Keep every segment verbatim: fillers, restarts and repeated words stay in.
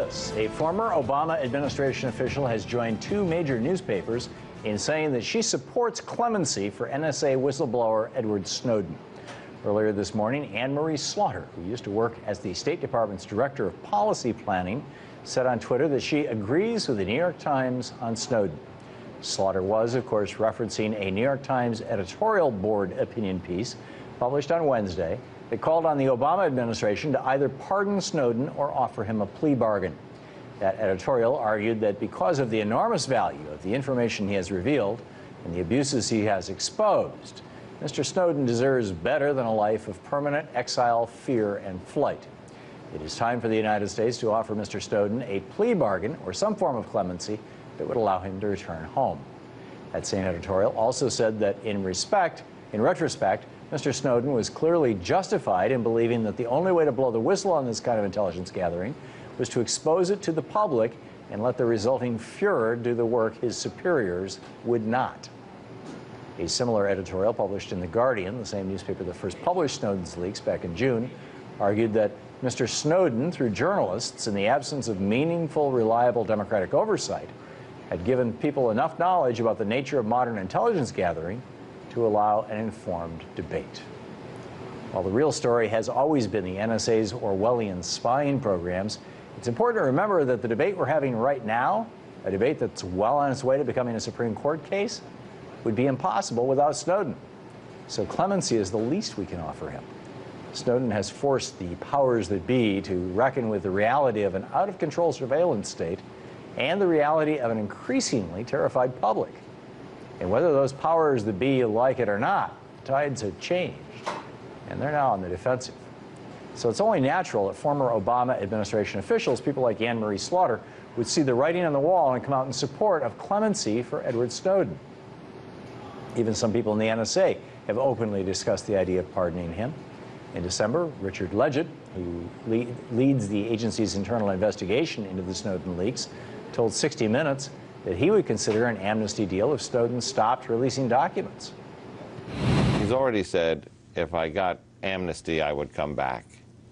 this. A former Obama administration official has joined two major newspapers in saying that she supports clemency for N S A whistleblower Edward Snowden. Earlier this morning, Anne Marie Slaughter, who used to work as the State Department's Director of Policy Planning, said on Twitter that she agrees with the New York Times on Snowden. Slaughter was, of course, referencing a New York Times editorial board opinion piece published on Wednesday that called on the Obama administration to either pardon Snowden or offer him a plea bargain. That editorial argued that because of the enormous value of the information he has revealed and the abuses he has exposed, Mister Snowden deserves better than a life of permanent exile, fear, and flight. It is time for the United States to offer Mister Snowden a plea bargain or some form of clemency that would allow him to return home. That same editorial also said that in respect, in retrospect, Mister Snowden was clearly justified in believing that the only way to blow the whistle on this kind of intelligence gathering was to expose it to the public and let the resulting furor do the work his superiors would not. A similar editorial published in The Guardian, the same newspaper that first published Snowden's leaks back in June, argued that Mister Snowden, through journalists, in the absence of meaningful, reliable democratic oversight, had given people enough knowledge about the nature of modern intelligence gathering to allow an informed debate. While the real story has always been the N S A's Orwellian spying programs, it's important to remember that the debate we're having right now, a debate that's well on its way to becoming a Supreme Court case, would be impossible without Snowden. So clemency is the least we can offer him. Snowden has forced the powers that be to reckon with the reality of an out-of-control surveillance state and the reality of an increasingly terrified public. And whether those powers that be like it or not, the tides have changed, and they're now on the defensive. So it's only natural that former Obama administration officials, people like Anne Marie Slaughter, would see the writing on the wall and come out in support of clemency for Edward Snowden. Even some people in the N S A have openly discussed the idea of pardoning him. In December, Richard Legett, who le leads the agency's internal investigation into the Snowden leaks, told sixty minutes that he would consider an amnesty deal if Snowden stopped releasing documents. He's already said, if I got amnesty, I would come back.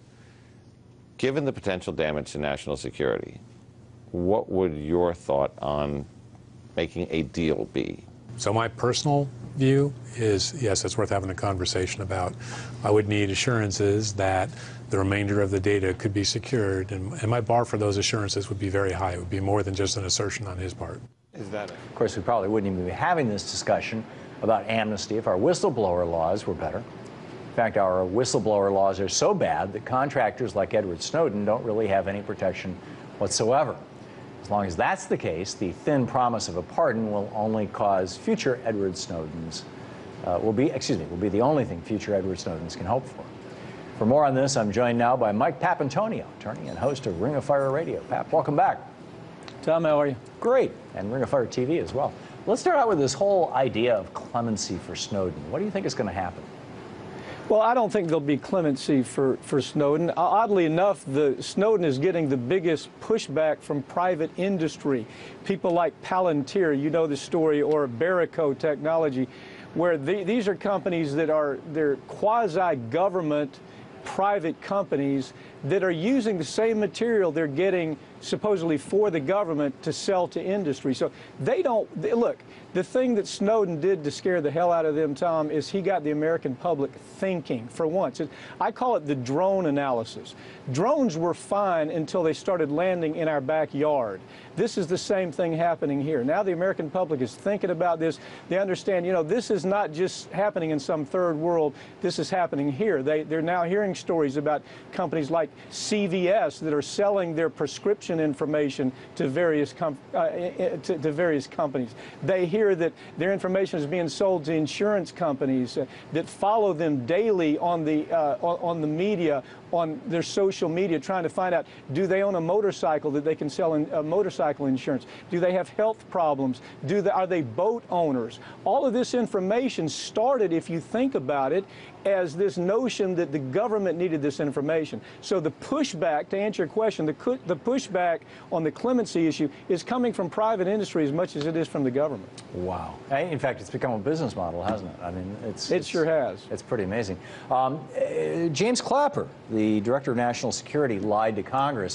Given the potential damage to national security, what would your thought on making a deal be? So my personal view is, yes, it's worth having a conversation about. I would need assurances that the remainder of the data could be secured, and, and my bar for those assurances would be very high. It would be more than just an assertion on his part. Is that it? Of course, we probably wouldn't even be having this discussion about amnesty if our whistleblower laws were better. In fact, our whistleblower laws are so bad that contractors like Edward Snowden don't really have any protection whatsoever. As long as that's the case, the thin promise of a pardon will only cause future Edward Snowdens, uh, will be, excuse me, will be the only thing future Edward Snowdens can hope for. For more on this, I'm joined now by Mike Papantonio, attorney and host of Ring of Fire Radio. Pap, welcome back. Tom, how are you? Great, and Ring of Fire T V as well. Let's start out with this whole idea of clemency for Snowden. What do you think is going to happen? Well, I don't think there'll be clemency for, for Snowden. Uh, oddly enough, the Snowden is getting the biggest pushback from private industry. People like Palantir, you know the story, or Barrico Technology, where the, these are companies that are, they're quasi-government private companies that are using the same material they're getting supposedly for the government to sell to industry. So they don't, they, look, the thing that Snowden did to scare the hell out of them, Tom, is he got the American public thinking for once. It, I call it the drone analysis. Drones were fine until they started landing in our backyard. This is the same thing happening here. Now the American public is thinking about this. They understand, you know, this is not just happening in some third world. This is happening here. They, they're now hearing stories about companies like C V S that are selling their prescription information to various, com uh, to, to various companies. They hear that their information is being sold to insurance companies uh, that follow them daily on the, uh, on, on the media, on their social media, trying to find out, do they own a motorcycle that they can sell in uh, motorcycle insurance? Do they have health problems? Do they, are they boat owners? All of this information started, if you think about it, as this notion that the government needed this information. So the pushback, to answer your question, the, the pushback on the clemency issue is coming from private industry as much as it is from the government. Wow. In fact, it's become a business model, hasn't it? I mean, it's... It it's, sure has. It's pretty amazing. Um, uh, James Clapper, the Director of National Security, lied to Congress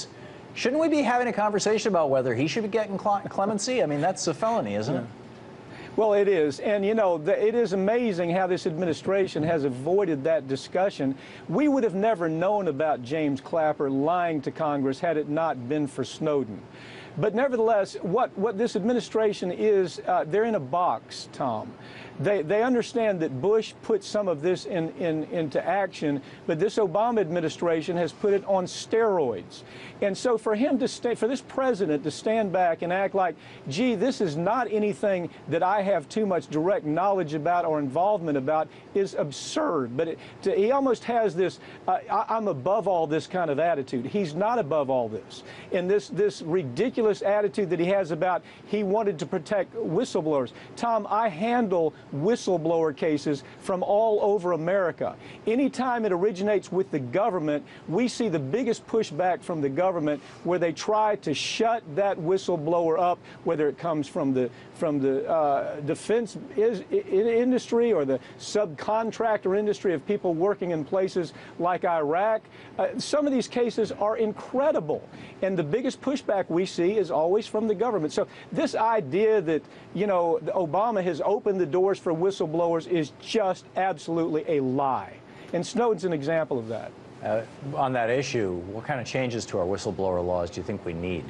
Shouldn't we be having a conversation about whether he should be getting clemency? I mean, that's a felony, isn't yeah. it? Well, it is. And, you know, the, it is amazing how this administration has avoided that discussion. We would have never known about James Clapper lying to Congress had it not been for Snowden. But nevertheless, what, what this administration is, uh, they're in a box, Tom. They, they understand that Bush put some of this in, in, into action, but this Obama administration has put it on steroids. And so for him to stay, for this president to stand back and act like, gee, this is not anything that I have too much direct knowledge about or involvement about is absurd. But it, to, he almost has this, uh, I, I'm above all this kind of attitude. He's not above all this. And this, this ridiculous attitude that he has about he wanted to protect whistleblowers. Tom, I handle whistleblower cases from all over America. Anytime it originates with the government, we see the biggest pushback from the government where they try to shut that whistleblower up, whether it comes from the from the uh, defense is, industry or the subcontractor industry of people working in places like Iraq. Uh, some of these cases are incredible, and the biggest pushback we see is always from the government. So this idea that, you know, Obama has opened the doors for whistleblowers is just absolutely a lie. And Snowden's an example of that. Uh, on that issue, what kind of changes to our whistleblower laws do you think we need?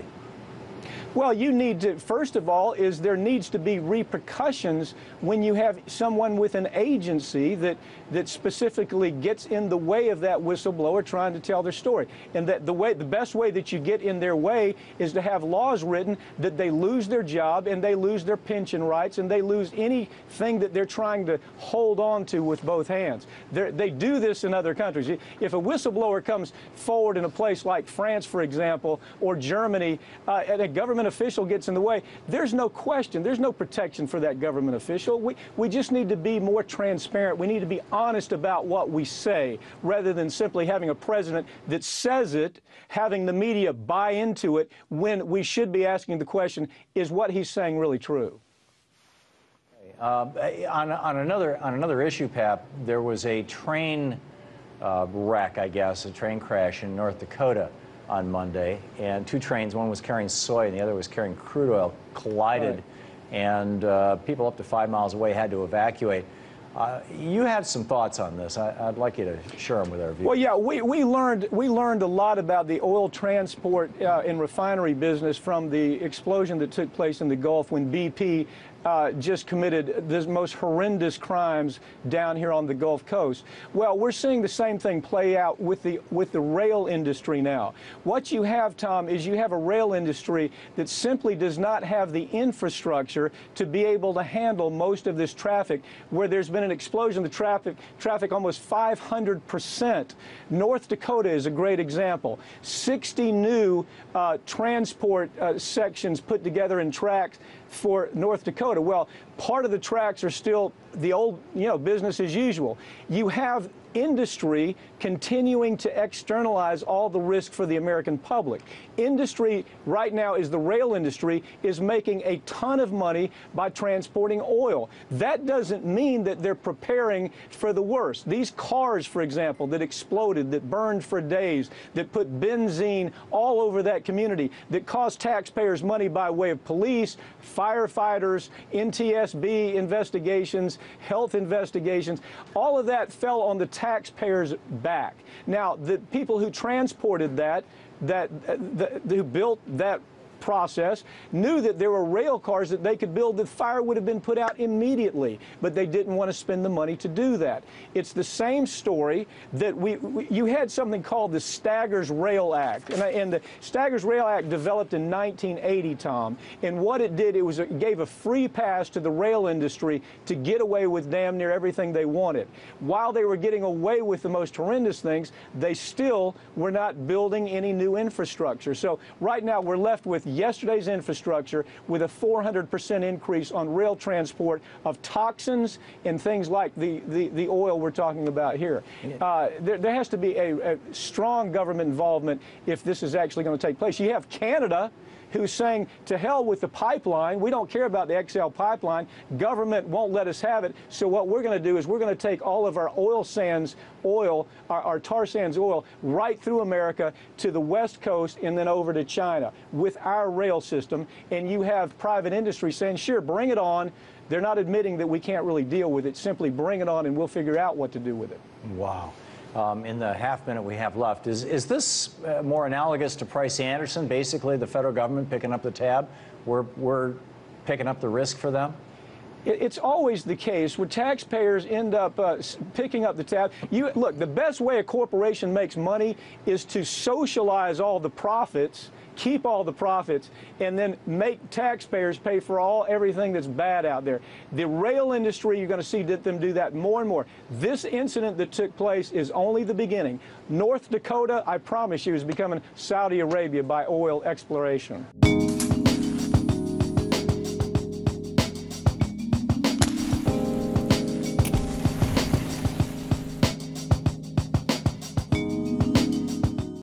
Well, you need to, first of all, is there needs to be repercussions when you have someone with an agency that, that specifically gets in the way of that whistleblower trying to tell their story. And that the way, the best way that you get in their way is to have laws written that they lose their job and they lose their pension rights and they lose anything that they're trying to hold on to with both hands. They're, they do this in other countries. If a whistleblower comes forward in a place like France, for example, or Germany, uh, and a government official gets in the way, there's no question, there's no protection for that government official. We, we just need to be more transparent. We need to be honest about what we say rather than simply having a president that says it, having the media buy into it when we should be asking the question, is what he's saying really true? Uh, on, on, another, on another issue, Pap, there was a train uh, wreck, I guess, a train crash in North Dakota on Monday, and two trains, one was carrying soy and the other was carrying crude oil, collided, right. and uh, people up to five miles away had to evacuate. Uh, you have some thoughts on this. I, I'd like you to share them with our viewers. Well, yeah, we, we learned we learned a lot about the oil transport uh, and refinery business from the explosion that took place in the Gulf when B P Uh, just committed the most horrendous crimes down here on the Gulf Coast. Well, we're seeing the same thing play out with the with the rail industry now. What you have, Tom, is you have a rail industry that simply does not have the infrastructure to be able to handle most of this traffic, where there's been an explosion of the traffic, traffic almost five hundred percent. North Dakota is a great example. sixty new uh, transport uh, sections put together in tracks for North Dakota. Well, part of the tracks are still the old, you know, business as usual. You have industry continuing to externalize all the risk for the American public. Industry right now is the rail industry is making a ton of money by transporting oil. That doesn't mean that they're preparing for the worst. These cars, for example, that exploded, that burned for days, that put benzene all over that community, that cost taxpayers money by way of police, firefighters, N T S B investigations, health investigations, all of that fell on the taxpayers' back. Now, the people who transported that, that, uh, the, who built that process knew that there were rail cars that they could build that fire would have been put out immediately, but they didn't want to spend the money to do that. It's the same story that we, we you had something called the Staggers Rail Act, and, and the Staggers Rail Act developed in nineteen eighty, Tom, and what it did, it was it gave a free pass to the rail industry to get away with damn near everything they wanted. While they were getting away with the most horrendous things, they still were not building any new infrastructure. So right now we're left with yesterday's infrastructure with a four hundred percent increase on rail transport of toxins and things like the, the, the oil we're talking about here. Uh, there, there has to be a, a strong government involvement if this is actually going to take place. You have Canada. who's saying, to hell with the pipeline. We don't care about the X L pipeline. Government won't let us have it. So what we're going to do is we're going to take all of our oil sands oil, our, our tar sands oil, right through America to the West Coast and then over to China with our rail system. And you have private industry saying, sure, bring it on. They're not admitting that we can't really deal with it. Simply bring it on and we'll figure out what to do with it. Wow. Um, in the half minute we have left, is, is this uh, more analogous to Price Anderson, basically the federal government picking up the tab? We're, we're picking up the risk for them? It's always the case when taxpayers end up uh, picking up the tab. You look, the best way a corporation makes money is to socialize all the profits, keep all the profits, and then make taxpayers pay for all everything that's bad out there. The rail industry, you're going to see them do that more and more. This incident that took place is only the beginning. North Dakota, I promise you, is becoming Saudi Arabia by oil exploration.